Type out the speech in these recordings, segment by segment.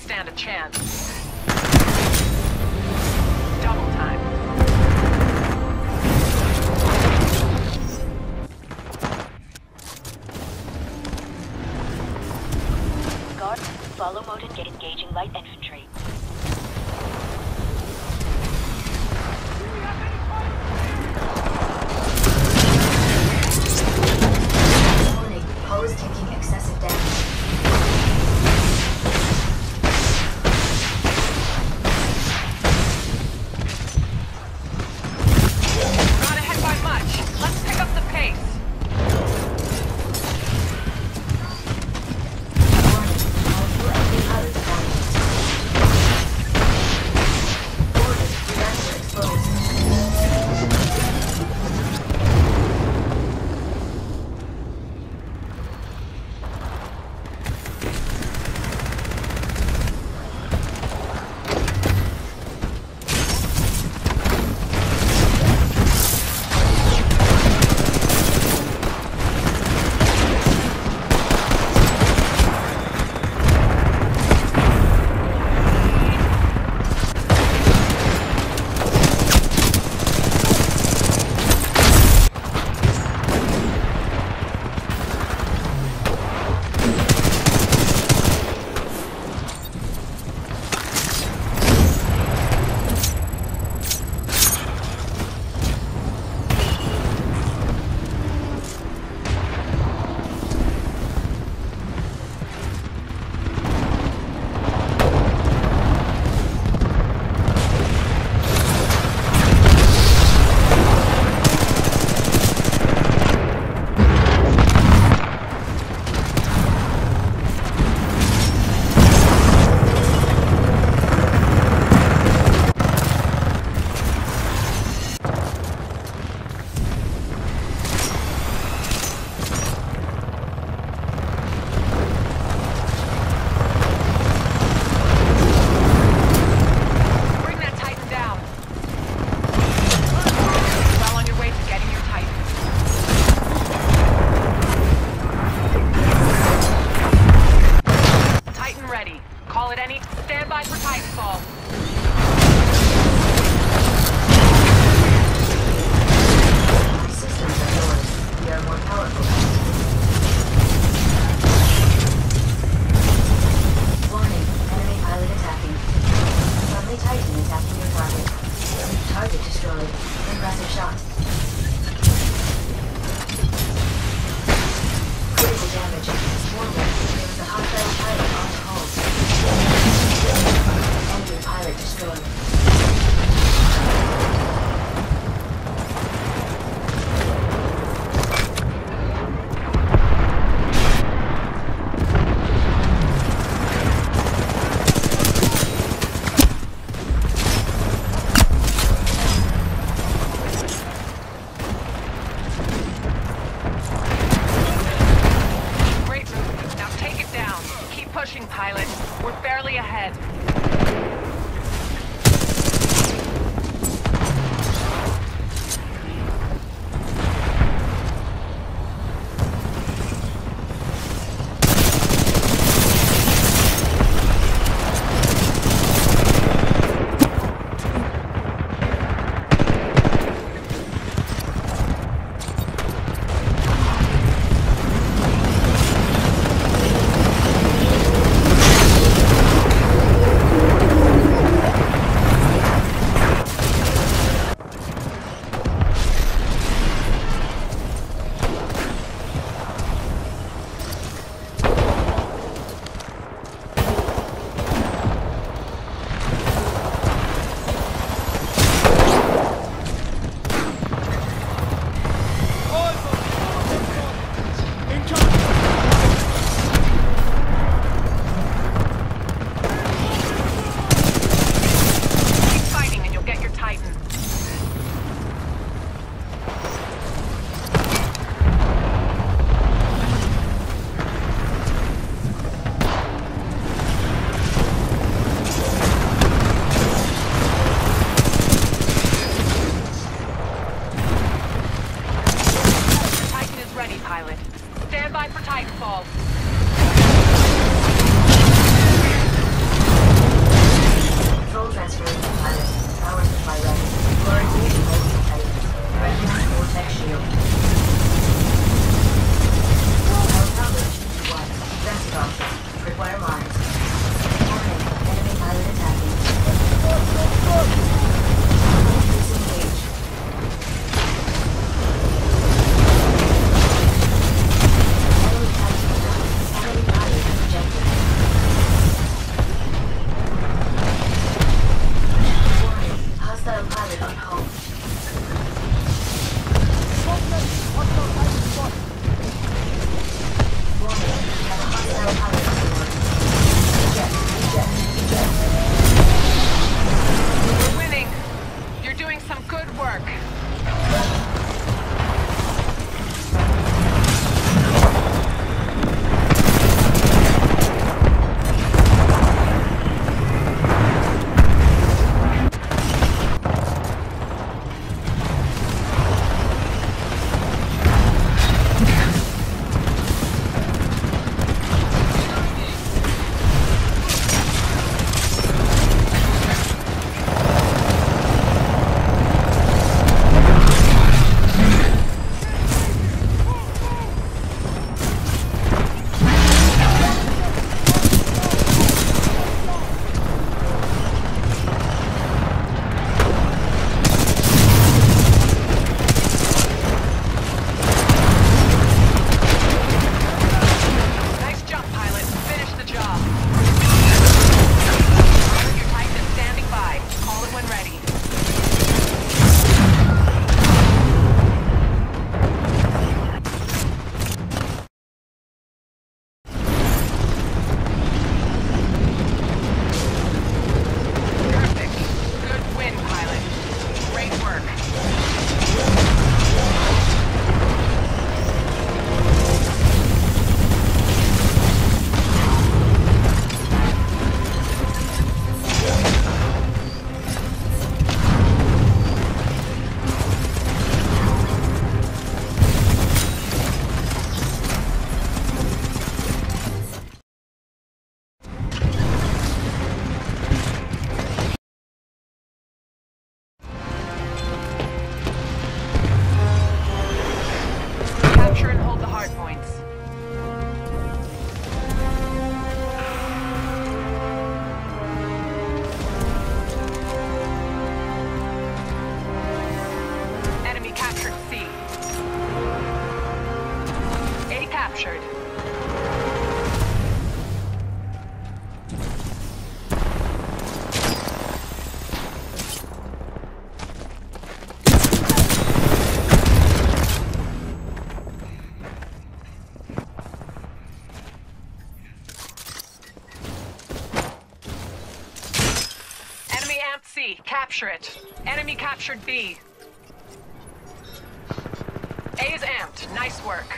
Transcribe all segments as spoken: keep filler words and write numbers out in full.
stand a chance. Double time. Guard, follow mode and get engaging light infantry. Warning, hull is taking excessive damage. Not ahead by much. Let's pick up the pace. Warning, all fuel engine pilots vanished. Warning, reactor exposed. Bring that Titan down. Well on your way to getting your Titan. Titan ready. Call it any. Stand by for Titanfall. Systems are yours. We are more powerful. Warning, enemy pilot attacking. Friendly Titan attacking your target. Target destroyed. Impressive shot. Critical damage. Warning, there was a hostile pilot on the hull. Enemy pilot destroyed. C, capture it. Enemy captured B. A is amped. Nice work.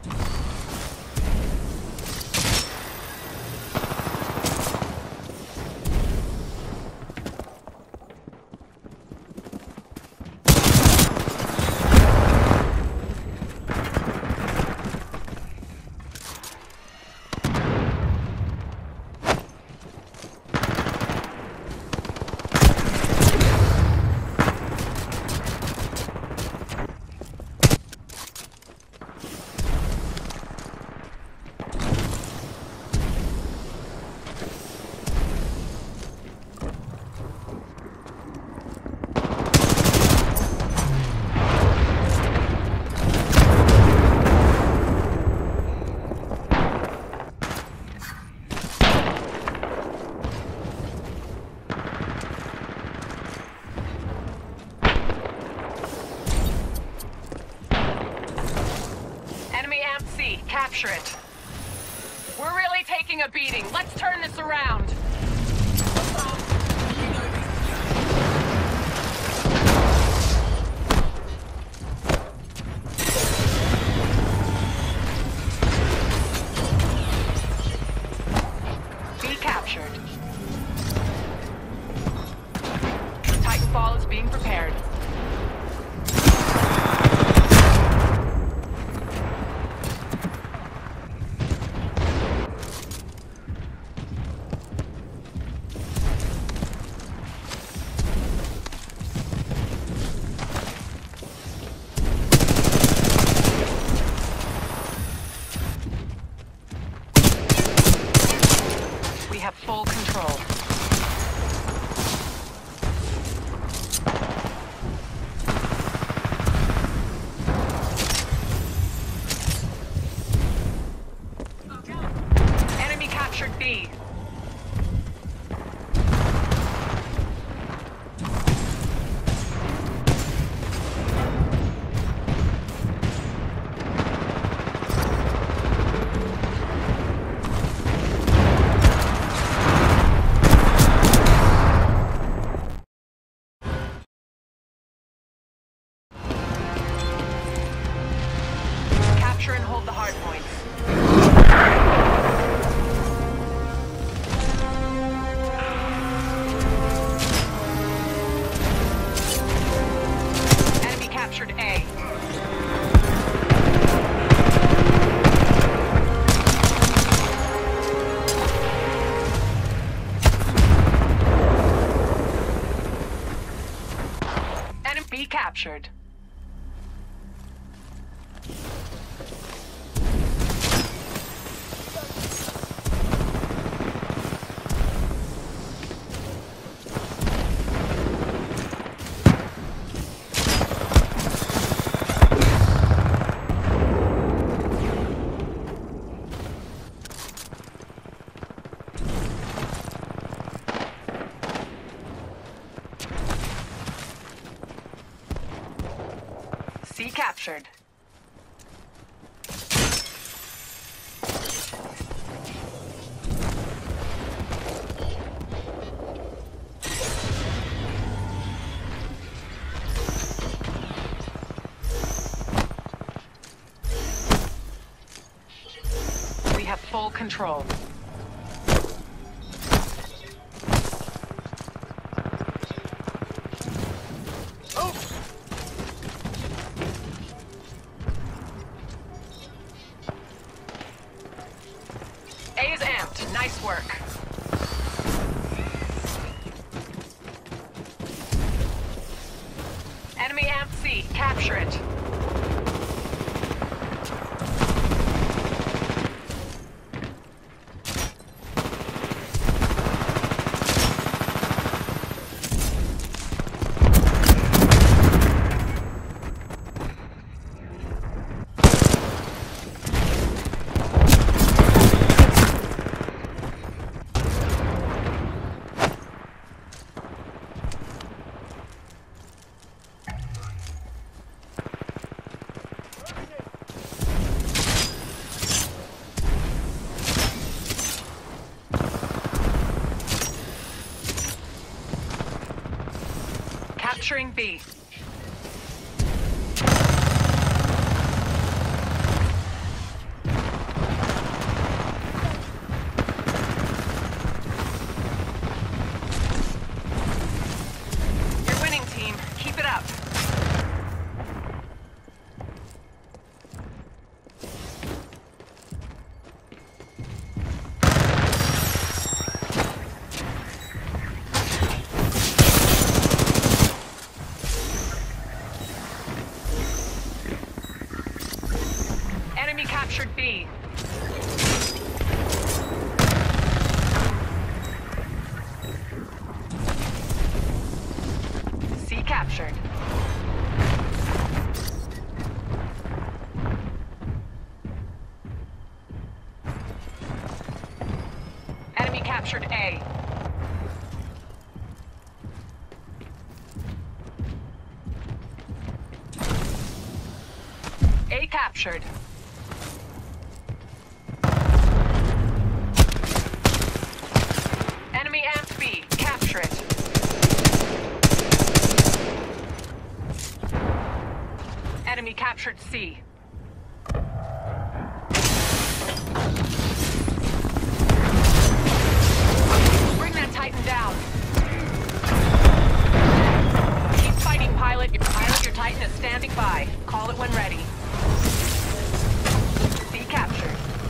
Capture it. We're really taking a beating. Let's turn this around. B captured. Titanfall is being prepared. Have full control. Enemy captured B. Capture and hold the hard points. Enemy captured A. Enemy B captured. C captured. We have full control. A is amped. Nice work. Enemy amp C. Capture it. Capturing B. You're winning, team. Keep it up. Enemy captured B. C captured. Enemy captured A. A captured. Enemy amped B. Capture it. Enemy captured C. Bring that Titan down. Keep fighting, pilot. Your pilot, your Titan is standing by. Call it when ready. C captured.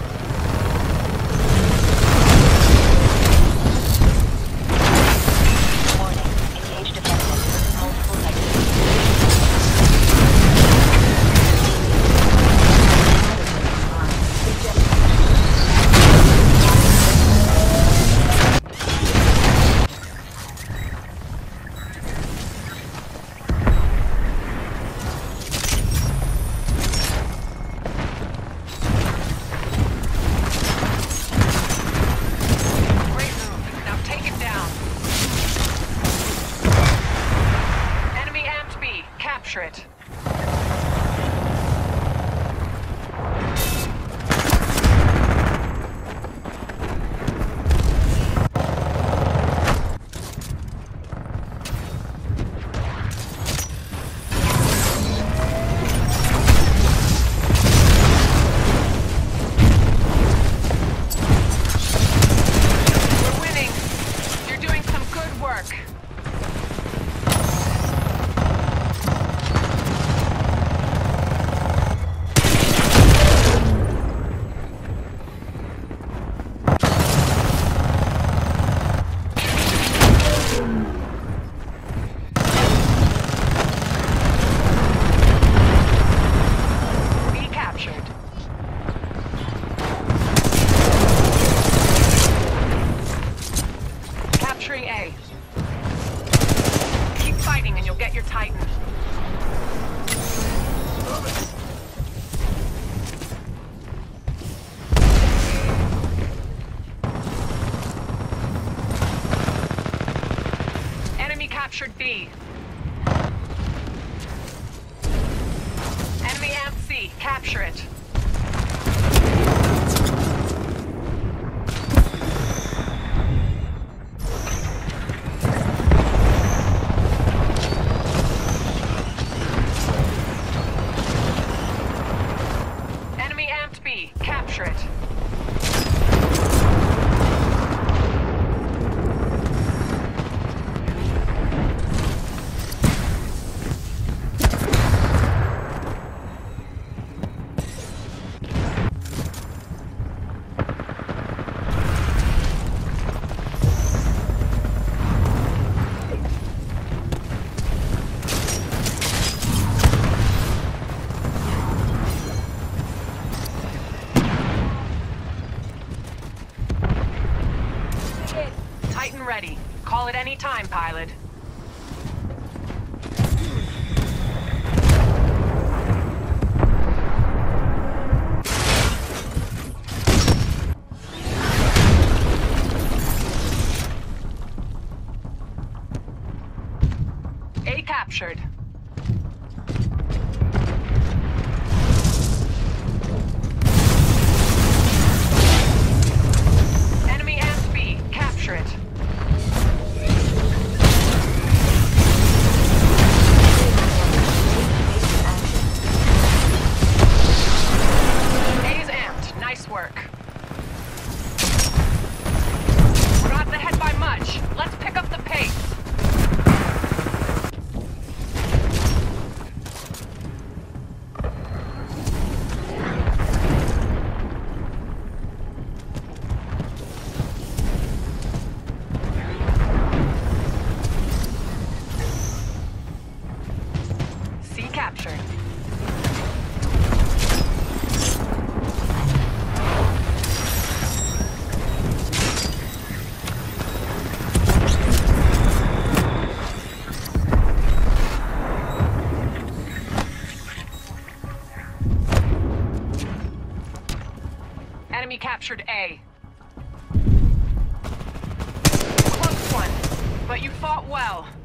Capture it. We're winning. You're doing some good work. Capturing A. Keep fighting and you'll get your Titan. Enemy captured B. Enemy amp C. Capture it. B. Capture it. Titan ready. Call it any time, pilot. A captured. Enemy amp B. Capture it. captured A. Close one, but you fought well.